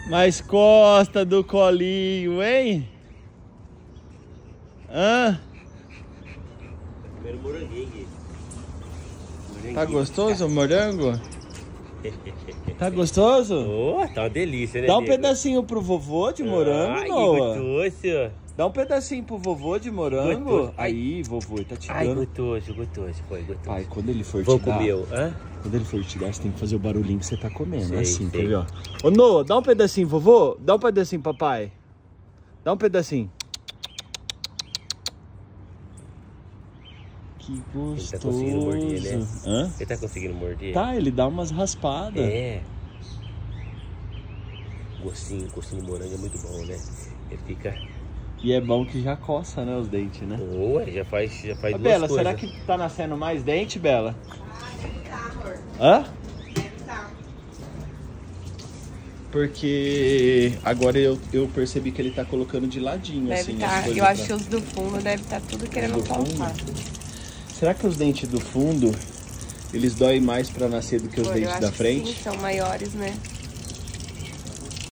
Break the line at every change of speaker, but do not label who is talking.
Mas gosta do colinho, hein? Hã?
Primeiro moranguinho.
Tá gostoso o morango? Tá gostoso?
Oh, tá uma delícia, né?
Dá um
nego?
pedacinho pro vovô de morango,
Ai,
Noah.
que gostoso.
Dá um pedacinho pro vovô de morango.
Gostoso.
Aí, vovô, ele tá te
Ai,
dando.
gostoso, foi gostoso.
Pai, quando ele for
Vou
te dar...
comer, hã?
Quando ele for te dar, você tem que fazer o barulhinho que você tá comendo.
Sei,
Assim,
sei.
quer ver, ó? Ô, Noah, dá um pedacinho, vovô. Dá um pedacinho, papai. Dá um pedacinho. Que gostoso.
Ele tá conseguindo morder, né?
Hã?
Ele tá conseguindo morder?
Tá, ele dá umas raspadas.
É. Gostinho de morango é muito bom, né? Ele fica...
E é bom que já coça, né, os dentes, né?
Boa, já faz
Ô,
duas
Bela,
coisas.
será que tá nascendo mais dente, Bela?
Tá, amor.
Hã?
Tá.
Porque agora eu percebi que ele tá colocando de ladinho,
Deve
assim.
tá,
as coisas
eu acho que
pra-
os do fundo deve estar tudo querendo
Do fundo?
faltar.
Será que os dentes do fundo, eles doem mais pra nascer do que os
Pô, eu
dentes
acho
da
que
frente?
sim, são maiores, né?